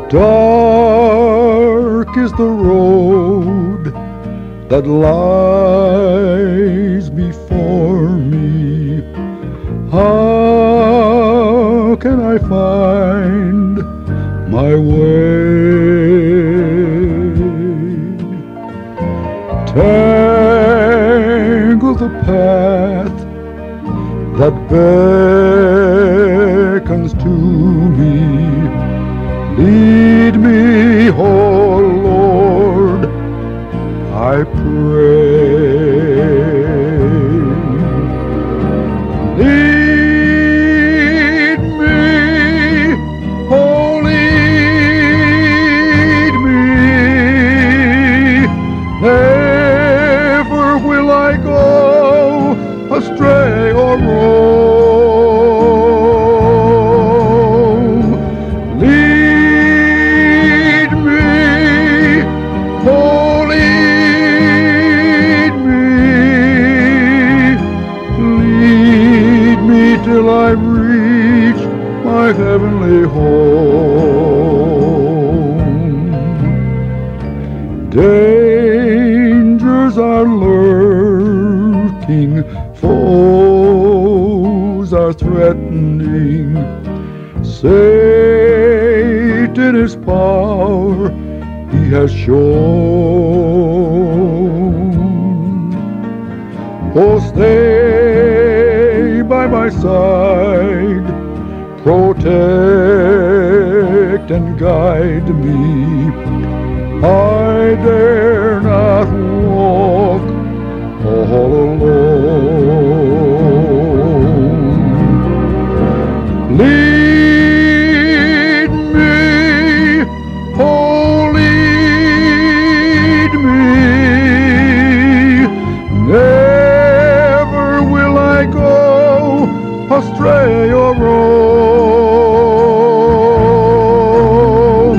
Dark is the road that lies before me. How can I find my way? Tangle the path that beckons to me. Lead me, oh Lord, I pray. Lead me, oh lead me. Never will I go astray or roam. Lead me, oh lead me. Lead me till I reach my heavenly home. Dangers are lurking, foes are threatening. Satan his power he has shown. Oh, stay by my side, protect and guide me. I dare not walk all alone. Lead me, oh lead me. Never will I go astray or roam.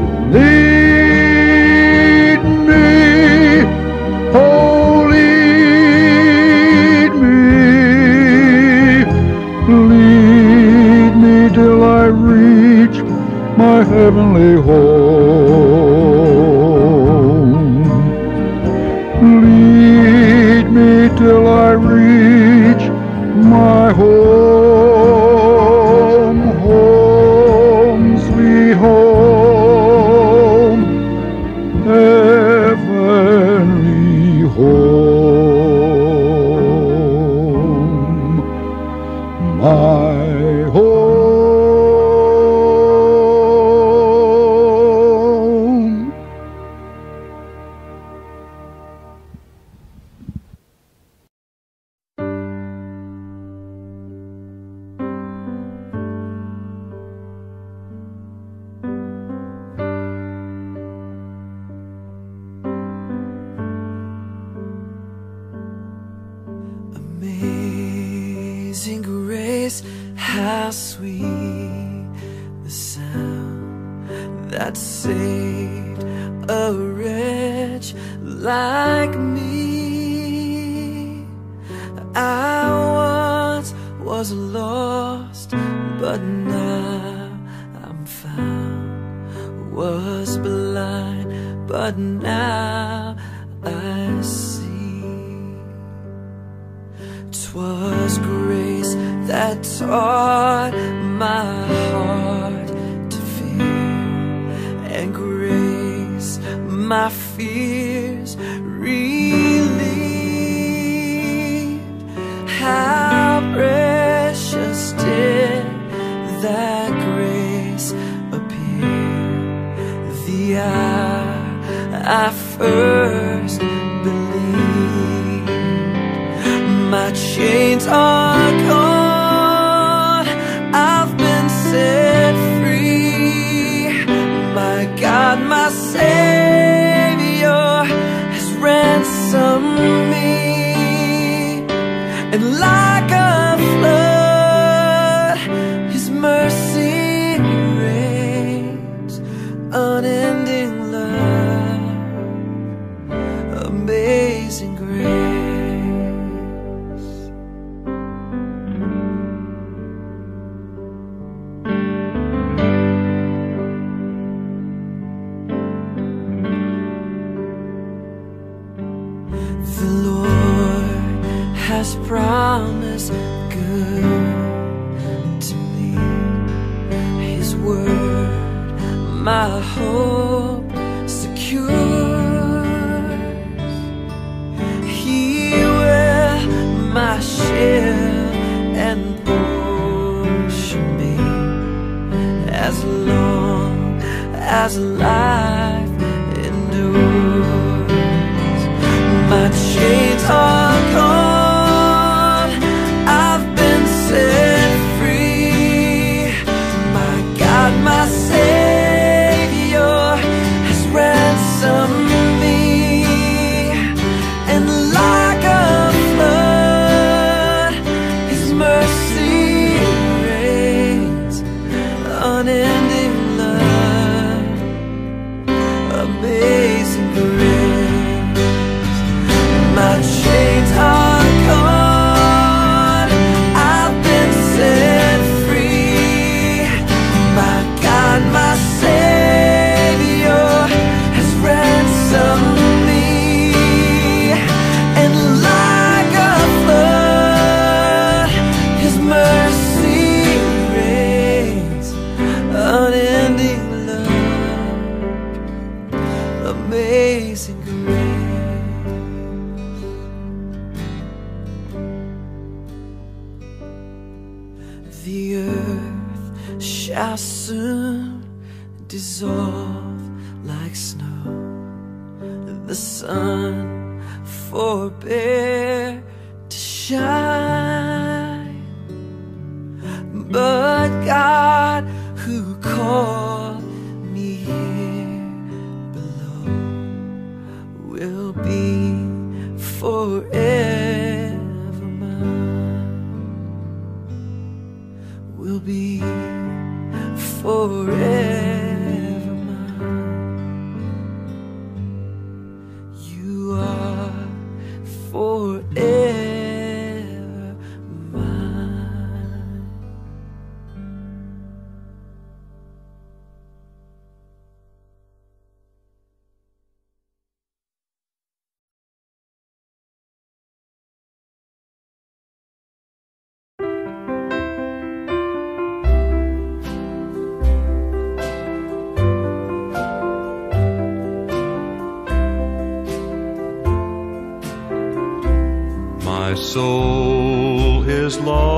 Lead me, oh lead me. Lead me till I reach my heavenly home. Lead me till I reach my home, home, sweet home, heavenly home, my home. Amazing grace, how sweet the sound that saved a wretch like me. I once was lost, but now I'm found. Was blind, but now I see. 'Twas grace that taught my heart to fear, and grace my fears relieved. How precious did that grace appear the hour I first believed. My chains are gone, I've been set free. My God, my Savior has ransomed me. And like a flood, His mercy reigns. Unending love, amazing grace. my hope secures. He will my shield and portion me, as long as life endures. My chains are gone, I've been set free. My God, my Savior has ransomed me, and like a flood His mercy reigns. Unending love, amazing grace. My chains are gone, I've been set free. My God, my Savior has ransomed me, and like a flood His mercy reigns. Unending love, amazing grace. The earth shall soon dissolve like snow. The sun forbear to shine, but God who called me here below will be forever mine, will be forever mine. You are forever mine. My soul is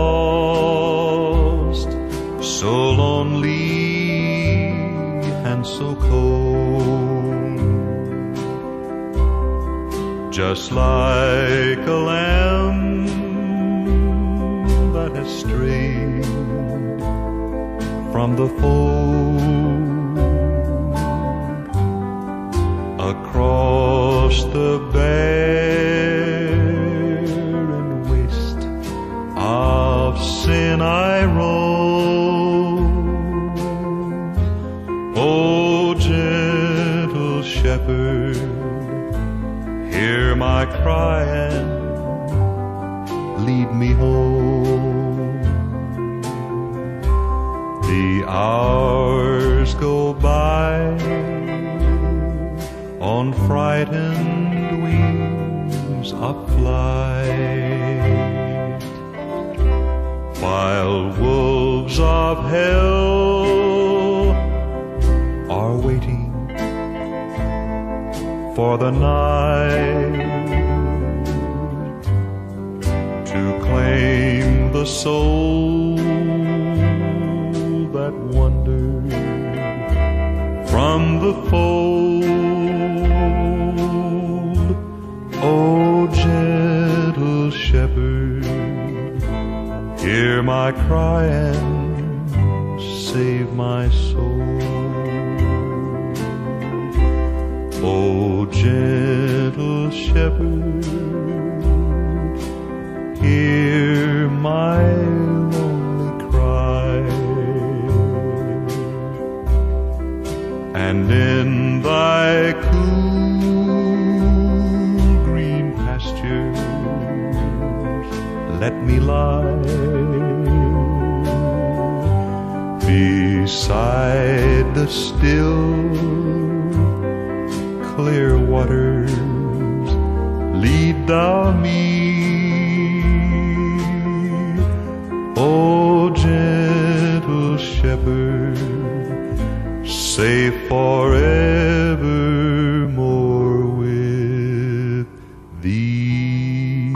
lost, so lonely and so cold, just like a lamb that has strayed from the fold. Across the sin I roam. O gentle shepherd, hear my cry and lead me home. The hours go by on frightened wings of flight, while wolves of hell are waiting for the night to claim the soul that wandered from the fold. O gentle shepherd, hear my cry and save my soul. O gentle shepherd, hear my lonely cry, and in thy cool green pastures let me lie beside the still clear waters. Lead thou me, O gentle shepherd, say forevermore with thee.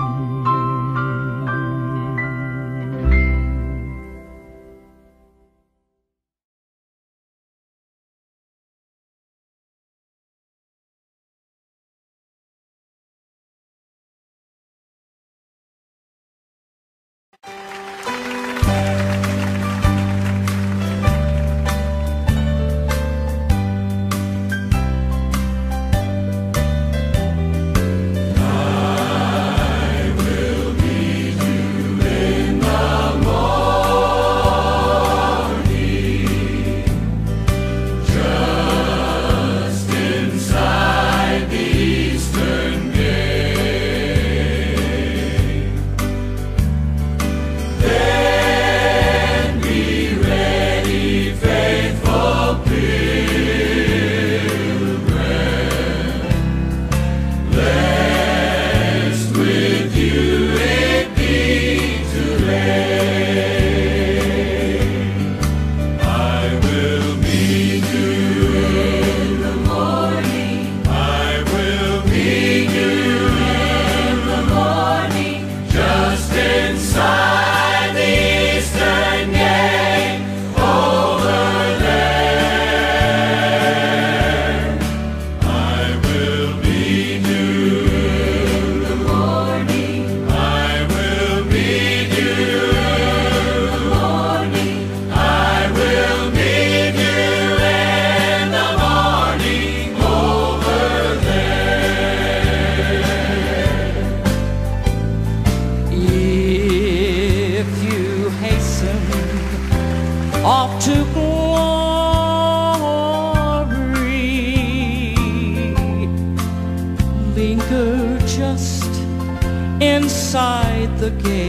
Off to glory, linger just inside the gate.